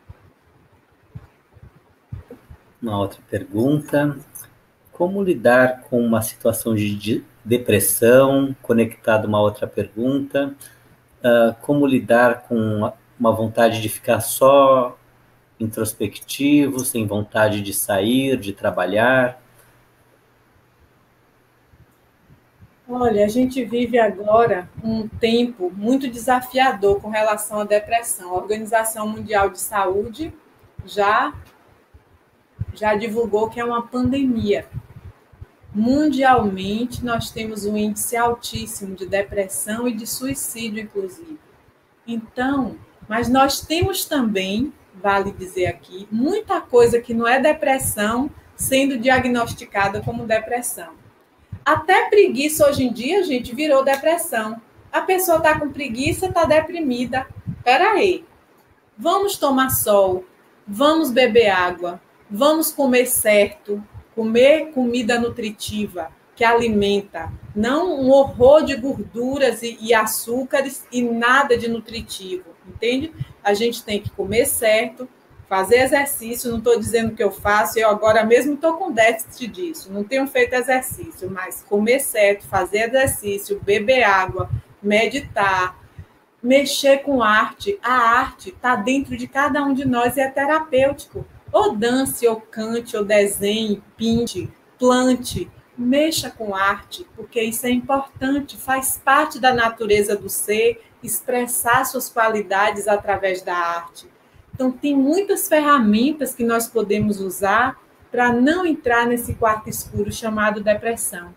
Uma outra pergunta. Como lidar com uma situação de depressão? Conectado a uma outra pergunta. Como lidar com uma vontade de ficar só introspectivo, sem vontade de sair, de trabalhar? Olha, a gente vive agora um tempo muito desafiador com relação à depressão. A Organização Mundial de Saúde já divulgou que é uma pandemia. Mundialmente, nós temos um índice altíssimo de depressão e de suicídio, inclusive. Então, mas nós temos também, vale dizer aqui, muita coisa que não é depressão sendo diagnosticada como depressão. Até preguiça hoje em dia, gente, virou depressão. A pessoa está com preguiça, está deprimida. Espera aí. Vamos tomar sol, vamos beber água, vamos comer certo, comer comida nutritiva, que alimenta, não um horror de gorduras e açúcares e nada de nutritivo, entende? A gente tem que comer certo, fazer exercício, não estou dizendo que eu faço, eu agora mesmo estou com déficit disso, não tenho feito exercício, mas comer certo, fazer exercício, beber água, meditar, mexer com arte. A arte está dentro de cada um de nós e é terapêutico. Ou dance, ou cante, ou desenhe, pinte, plante, mexa com arte, porque isso é importante, faz parte da natureza do ser, expressar suas qualidades através da arte. Então, tem muitas ferramentas que nós podemos usar para não entrar nesse quarto escuro chamado depressão.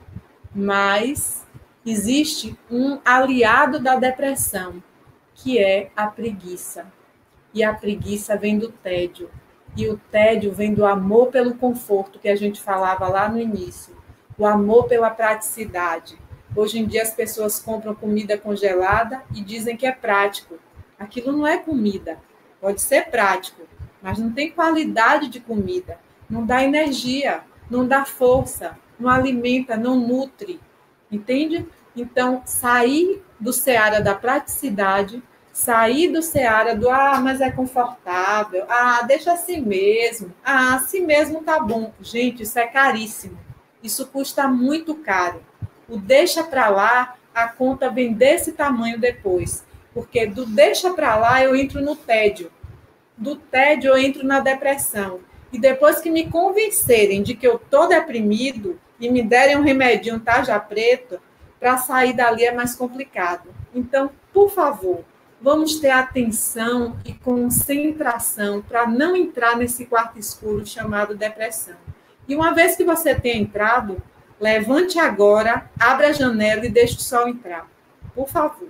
Mas existe um aliado da depressão, que é a preguiça. E a preguiça vem do tédio. E o tédio vem do amor pelo conforto, que a gente falava lá no início. O amor pela praticidade. Hoje em dia as pessoas compram comida congelada e dizem que é prático. Aquilo não é comida. Pode ser prático, mas não tem qualidade de comida. Não dá energia, não dá força, não alimenta, não nutre. Entende? Então, sair do seara da praticidade, sair do seara do mas é confortável, deixa assim mesmo, assim mesmo tá bom. Gente, isso é caríssimo, isso custa muito caro. O deixa para lá, a conta vem desse tamanho depois, porque do deixa para lá eu entro no tédio, do tédio eu entro na depressão, e depois que me convencerem de que eu tô deprimido e me derem um remedinho tarja preta, para sair dali é mais complicado. Então, por favor, vamos ter atenção e concentração para não entrar nesse quarto escuro chamado depressão. E uma vez que você tenha entrado, levante agora, abra a janela e deixe o sol entrar. Por favor.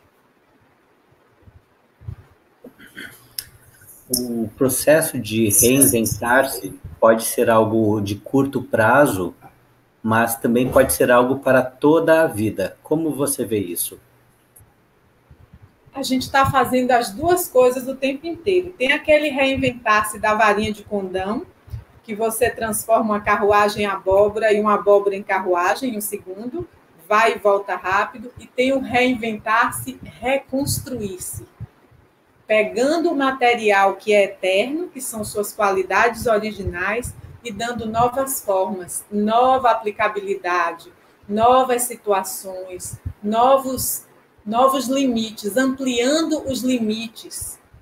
O processo de reinventar-se pode ser algo de curto prazo, mas também pode ser algo para toda a vida. Como você vê isso? A gente está fazendo as duas coisas o tempo inteiro. Tem aquele reinventar-se da varinha de condão, que você transforma uma carruagem em abóbora e uma abóbora em carruagem em um segundo, vai e volta rápido. E tem o reinventar-se, reconstruir-se. Pegando o material que é eterno, que são suas qualidades originais, e dando novas formas, nova aplicabilidade, novas situações, novos limites, ampliando os limites.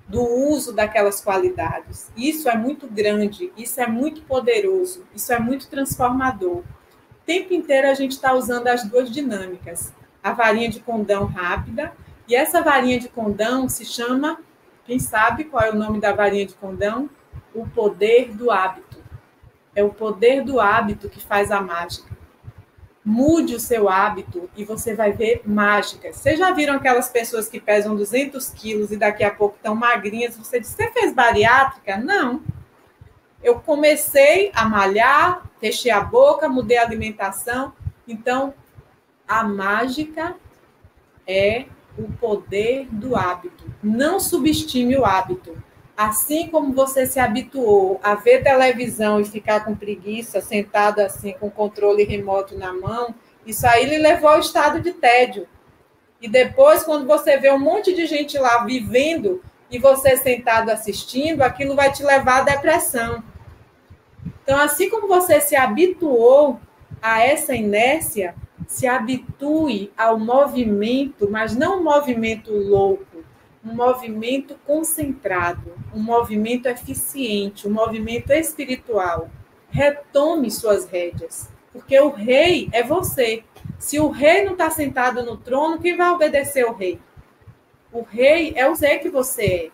do uso daquelas qualidades. Isso é muito grande, isso é muito poderoso, isso é muito transformador. O tempo inteiro a gente está usando as duas dinâmicas, a varinha de condão rápida, e essa varinha de condão se chama, quem sabe qual é o nome da varinha de condão? O poder do hábito. É o poder do hábito que faz a mágica. Mude o seu hábito e você vai ver mágicas. Vocês já viram aquelas pessoas que pesam 200 quilos e daqui a pouco estão magrinhas? Você diz, você fez bariátrica? Não. Eu comecei a malhar, fechei a boca, mudei a alimentação. Então, a mágica é o poder do hábito. Não subestime o hábito. Assim como você se habituou a ver televisão e ficar com preguiça, sentado assim, com o controle remoto na mão, isso aí lhe levou ao estado de tédio. E depois, quando você vê um monte de gente lá vivendo e você sentado assistindo, aquilo vai te levar à depressão. Então, assim como você se habituou a essa inércia, se habitue ao movimento, mas não um movimento louco, um movimento concentrado, um movimento eficiente, um movimento espiritual. Retome suas rédeas, porque o rei é você. Se o rei não está sentado no trono, quem vai obedecer ao rei? O rei é o ser que você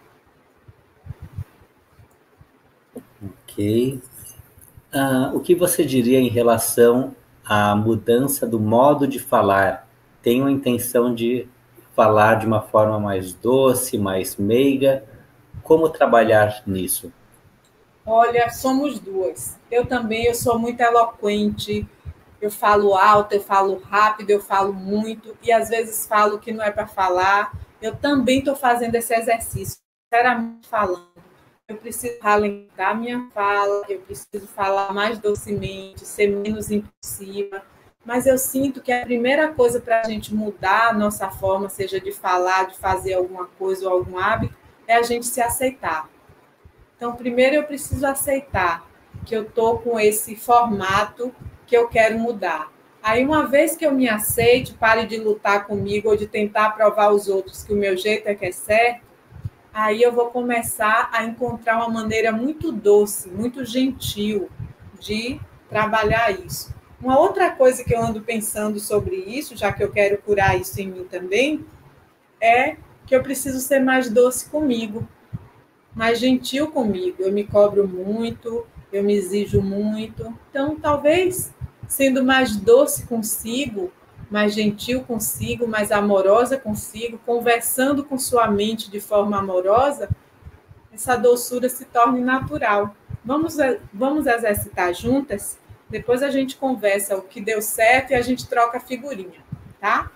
é. Ok. O que você diria em relação à mudança do modo de falar? Tenho a intenção de falar de uma forma mais doce, mais meiga. Como trabalhar nisso? Olha, somos duas. Eu sou muito eloquente, eu falo alto, eu falo rápido, eu falo muito, e às vezes falo que não é para falar. Eu também estou fazendo esse exercício, sinceramente falando. Eu preciso alentar minha fala, eu preciso falar mais docemente, ser menos impulsiva. Mas eu sinto que a primeira coisa para a gente mudar a nossa forma, seja de falar, de fazer alguma coisa ou algum hábito, é a gente se aceitar. Então, primeiro eu preciso aceitar que eu estou com esse formato que eu quero mudar. Aí, uma vez que eu me aceite, pare de lutar comigo ou de tentar provar aos outros que o meu jeito é que é certo, aí eu vou começar a encontrar uma maneira muito doce, muito gentil de trabalhar isso. Uma outra coisa que eu ando pensando sobre isso, já que eu quero curar isso em mim também, é que eu preciso ser mais doce comigo, mais gentil comigo. Eu me cobro muito, eu me exijo muito. Então, talvez, sendo mais doce consigo, mais gentil consigo, mais amorosa consigo, conversando com sua mente de forma amorosa, essa doçura se torne natural. Vamos exercitar juntas? Depois a gente conversa o que deu certo e a gente troca figurinha, tá?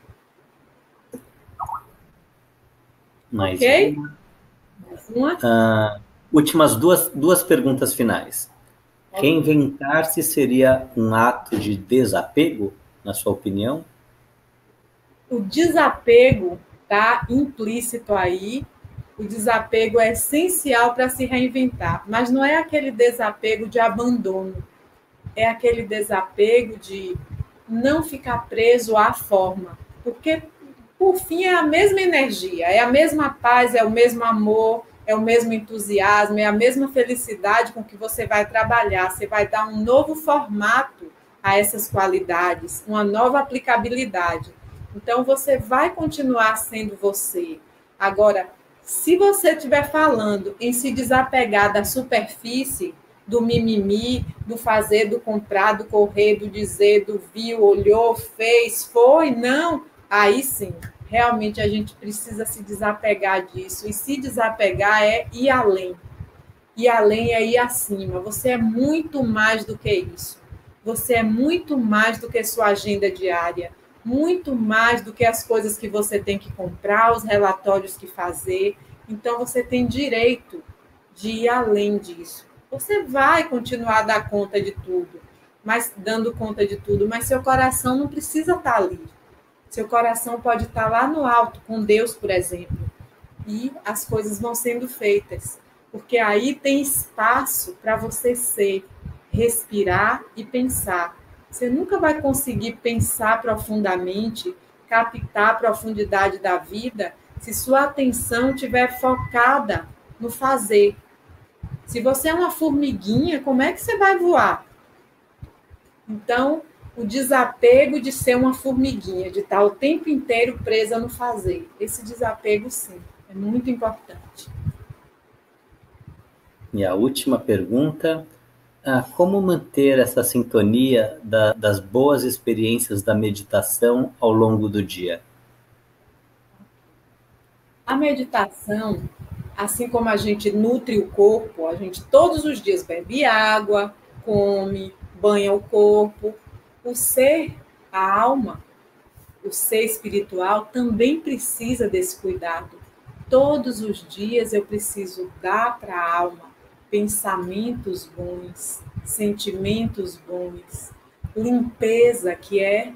Mais ok? Uma. Últimas duas perguntas finais. Reinventar-se seria um ato de desapego, na sua opinião? O desapego está implícito aí. O desapego é essencial para se reinventar, mas não é aquele desapego de abandono. É aquele desapego de não ficar preso à forma, porque, por fim, é a mesma energia, é a mesma paz, é o mesmo amor, é o mesmo entusiasmo, é a mesma felicidade com que você vai trabalhar. Você vai dar um novo formato a essas qualidades, uma nova aplicabilidade. Então, você vai continuar sendo você. Agora, se você estiver falando em se desapegar da superfície, do mimimi, do fazer, do comprar, do correr, do dizer, do viu, olhou, fez, foi, não, aí sim, realmente a gente precisa se desapegar disso. E se desapegar é ir além. Ir além é ir acima. Você é muito mais do que isso. Você é muito mais do que sua agenda diária. Muito mais do que as coisas que você tem que comprar, os relatórios que fazer. Então, você tem direito de ir além disso. Você vai continuar a dar conta de tudo, mas dando conta de tudo, mas seu coração não precisa estar ali. Seu coração pode estar lá no alto, com Deus, por exemplo. E as coisas vão sendo feitas. Porque aí tem espaço para você ser, respirar e pensar. Você nunca vai conseguir pensar profundamente, captar a profundidade da vida, se sua atenção estiver focada no fazer. Se você é uma formiguinha, como é que você vai voar? Então, o desapego de ser uma formiguinha, de estar o tempo inteiro presa no fazer. Esse desapego, sim, é muito importante. E a última pergunta, como manter essa sintonia das boas experiências da meditação ao longo do dia? A meditação, assim como a gente nutre o corpo, a gente todos os dias bebe água, come, banha o corpo. O ser, a alma, o ser espiritual também precisa desse cuidado. Todos os dias eu preciso dar para a alma pensamentos bons, sentimentos bons, limpeza, que é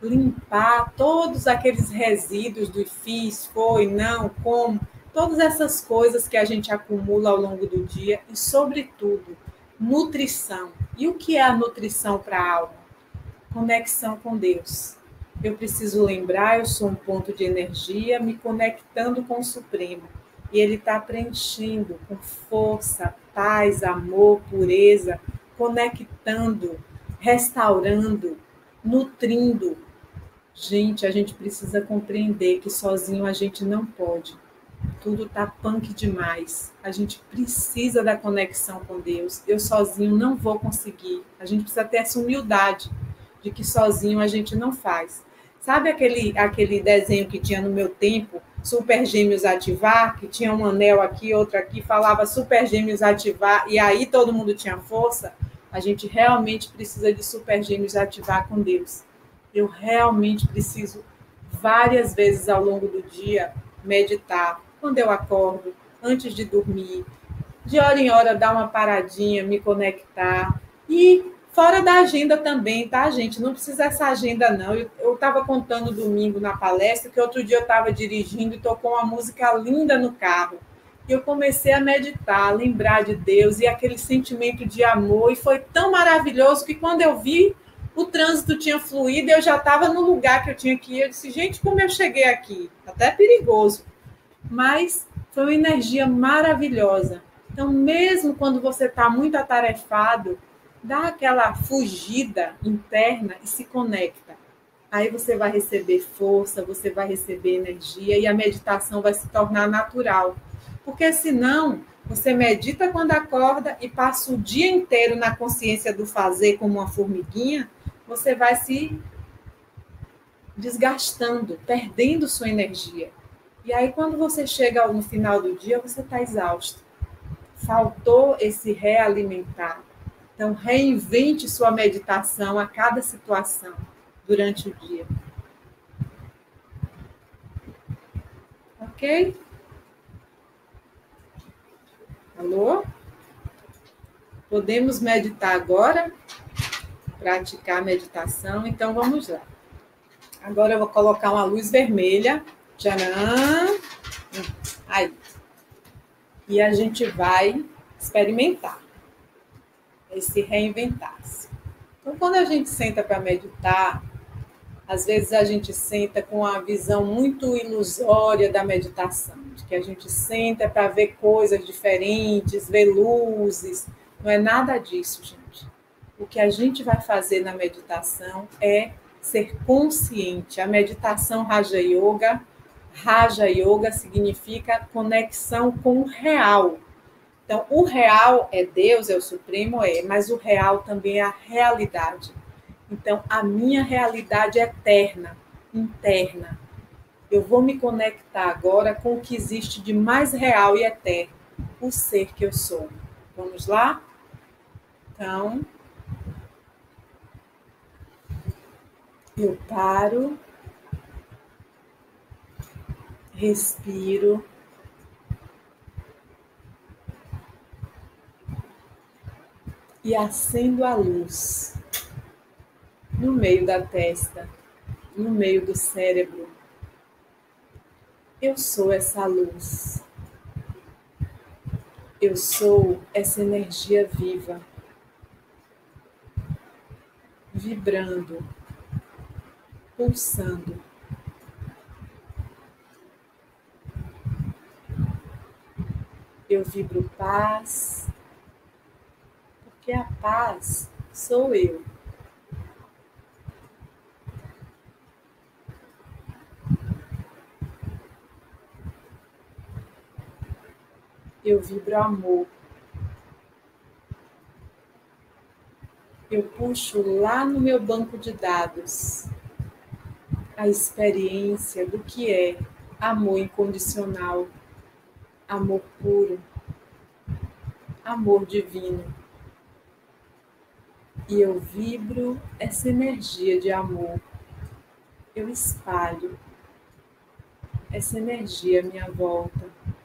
limpar todos aqueles resíduos do fiz, foi, não, como, todas essas coisas que a gente acumula ao longo do dia e, sobretudo, nutrição. E o que é a nutrição para a alma? Conexão com Deus. Eu preciso lembrar, eu sou um ponto de energia me conectando com o Supremo. E Ele está preenchendo com força, paz, amor, pureza, conectando, restaurando, nutrindo. Gente, a gente precisa compreender que sozinho a gente não pode. Tudo está punk demais. A gente precisa da conexão com Deus. Eu sozinho não vou conseguir. A gente precisa ter essa humildade de que sozinho a gente não faz. Sabe aquele desenho que tinha no meu tempo, Super Gêmeos Ativar, que tinha um anel aqui, outro aqui, falava Super Gêmeos Ativar, e aí todo mundo tinha força? A gente realmente precisa de Super Gêmeos Ativar com Deus. Eu realmente preciso, várias vezes ao longo do dia, meditar. Quando eu acordo, antes de dormir, de hora em hora dar uma paradinha, me conectar. E fora da agenda também, tá, gente? Não precisa essa agenda, não. Eu estava contando domingo na palestra que outro dia eu estava dirigindo e tocou uma música linda no carro. E eu comecei a meditar, a lembrar de Deus e aquele sentimento de amor. E foi tão maravilhoso que quando eu vi, o trânsito tinha fluído, eu já estava no lugar que eu tinha que ir. Eu disse, gente, como eu cheguei aqui? Até perigoso. Mas foi uma energia maravilhosa. Então, mesmo quando você está muito atarefado, dá aquela fugida interna e se conecta. Aí você vai receber força, você vai receber energia e a meditação vai se tornar natural. Porque senão, você medita quando acorda e passa o dia inteiro na consciência do fazer como uma formiguinha, você vai se desgastando, perdendo sua energia. E aí, quando você chega no final do dia, você está exausto. Faltou esse realimentar. Então, reinvente sua meditação a cada situação durante o dia. Ok? Alô? Podemos meditar agora? Praticar a meditação. Então, vamos lá. Agora eu vou colocar uma luz vermelha. Tcharam! Aí. E a gente vai experimentar esse reinventar-se. Então, quando a gente senta para meditar, às vezes a gente senta com a visão muito ilusória da meditação, de que a gente senta para ver coisas diferentes, ver luzes. Não é nada disso, gente. O que a gente vai fazer na meditação é ser consciente. A meditação Raja Yoga significa conexão com o real. Então, o real é Deus, é o Supremo, mas o real também é a realidade. Então, a minha realidade é eterna, interna. Eu vou me conectar agora com o que existe de mais real e eterno, o ser que eu sou. Vamos lá? Então, eu paro, respiro, e acendo a luz no meio da testa, no meio do cérebro. Eu sou essa luz. Eu sou essa energia viva, vibrando, pulsando. Eu vibro paz, porque a paz sou eu. Eu vibro amor. Eu puxo lá no meu banco de dados a experiência do que é amor incondicional, amor puro, amor divino. E eu vibro essa energia de amor. Eu espalho essa energia à minha volta.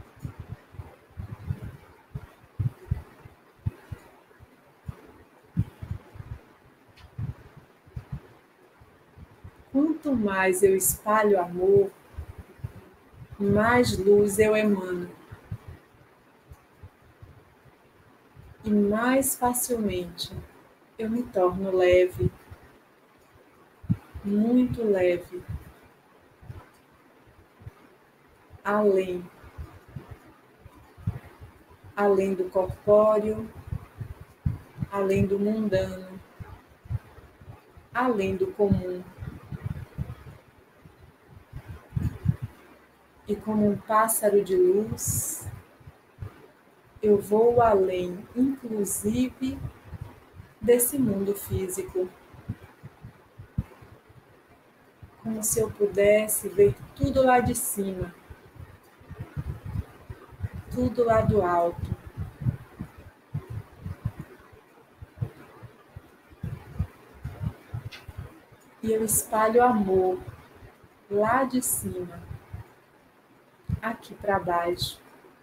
Quanto mais eu espalho amor, mais luz eu emano. E mais facilmente eu me torno leve, muito leve, além do corpóreo, além do mundano, além do comum. E como um pássaro de luz, eu vou além, inclusive, desse mundo físico. Como se eu pudesse ver tudo lá de cima, tudo lá do alto. E eu espalho amor lá de cima, aqui para baixo.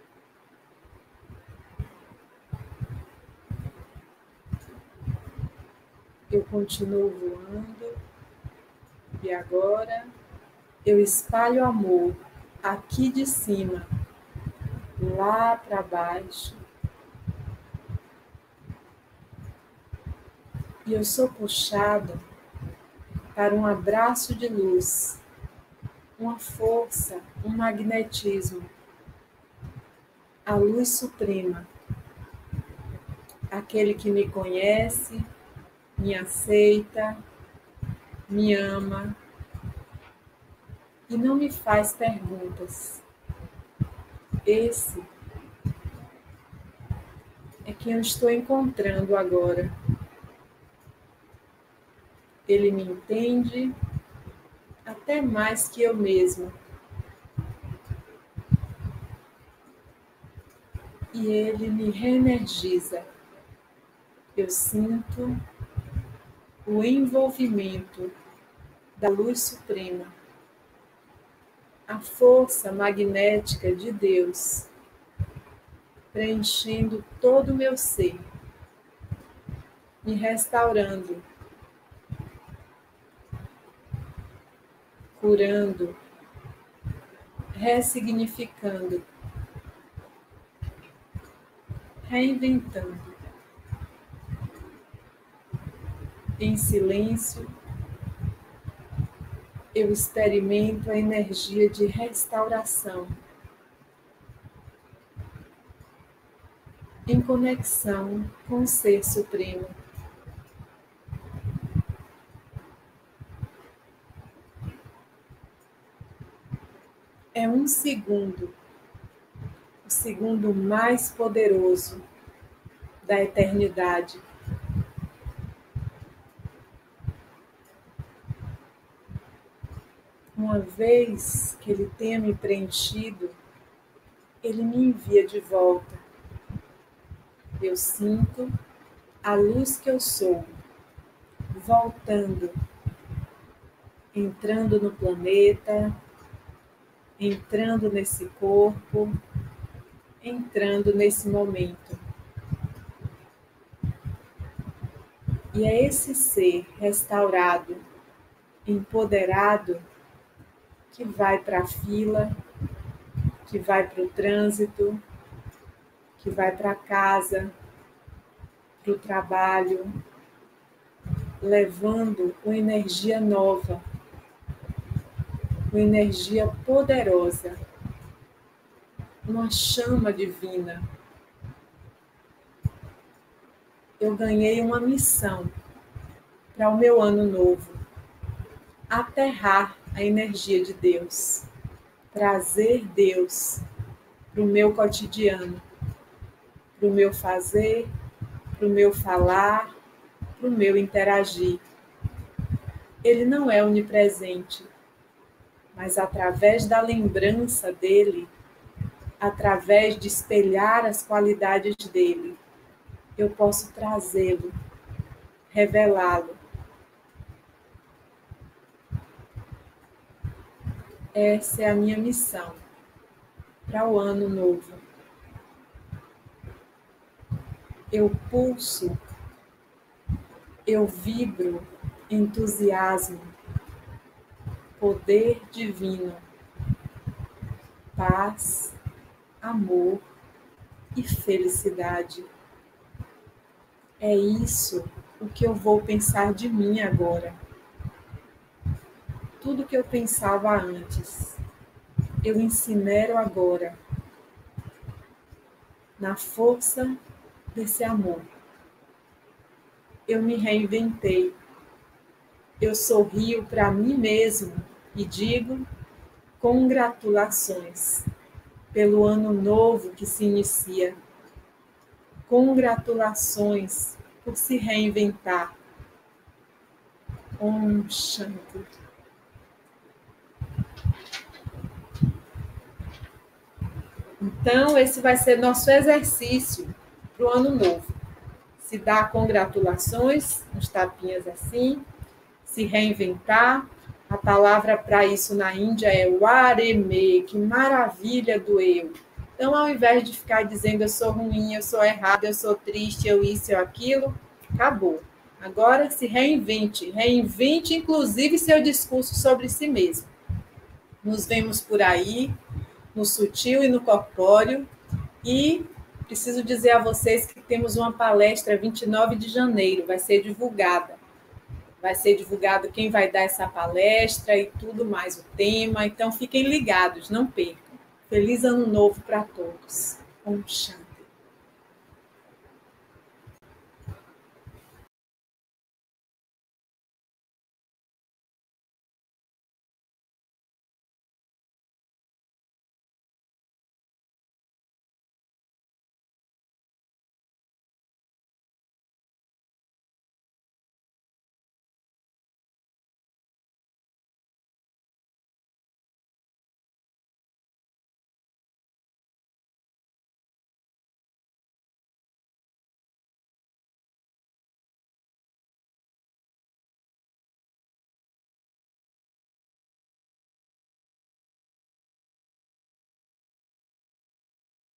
Eu continuo voando e agora eu espalho amor aqui de cima, lá para baixo. E eu sou puxada para um abraço de luz, uma força, um magnetismo, a luz suprema, aquele que me conhece, me aceita, me ama e não me faz perguntas. Esse é quem eu estou encontrando agora. Ele me entende até mais que eu mesma. E ele me reenergiza. Eu sinto o envolvimento da luz suprema, a força magnética de Deus, preenchendo todo o meu ser, me restaurando, curando, ressignificando, reinventando. Em silêncio, eu experimento a energia de restauração, em conexão com o Ser Supremo. É um segundo, o segundo mais poderoso da eternidade. Uma vez que ele tenha me preenchido, ele me envia de volta. Eu sinto a luz que eu sou, voltando, entrando no planeta, entrando nesse corpo, entrando nesse momento. E é esse ser restaurado, empoderado, que vai para a fila, que vai para o trânsito, que vai para casa, para o trabalho, levando uma energia nova, uma energia poderosa, uma chama divina. Eu ganhei uma missão para o meu ano novo: aterrar a energia de Deus, trazer Deus para o meu cotidiano, para o meu fazer, para o meu falar, para o meu interagir. Ele não é onipresente, mas através da lembrança dele, através de espelhar as qualidades dele, eu posso trazê-lo, revelá-lo. Essa é a minha missão para o ano novo. Eu pulso, eu vibro entusiasmo, poder divino, paz, amor e felicidade. É isso o que eu vou pensar de mim agora. Tudo que eu pensava antes, eu incinero agora, na força desse amor. Eu me reinventei. Eu sorrio para mim mesmo e digo: congratulações pelo ano novo que se inicia. Congratulações por se reinventar. Om Shanti. Então, esse vai ser nosso exercício para o ano novo. Se dar congratulações, uns tapinhas assim, se reinventar. A palavra para isso na Índia é wareme, que maravilha do eu. Então, ao invés de ficar dizendo eu sou ruim, eu sou errado, eu sou triste, eu isso, eu aquilo, acabou. Agora se reinvente. Reinvente, inclusive, seu discurso sobre si mesmo. Nos vemos por aí, no sutil e no corpóreo. E preciso dizer a vocês que temos uma palestra 29 de janeiro, vai ser divulgada. Vai ser divulgado quem vai dar essa palestra e tudo mais, o tema. Então, fiquem ligados, não percam. Feliz Ano Novo para todos. Om Shanti.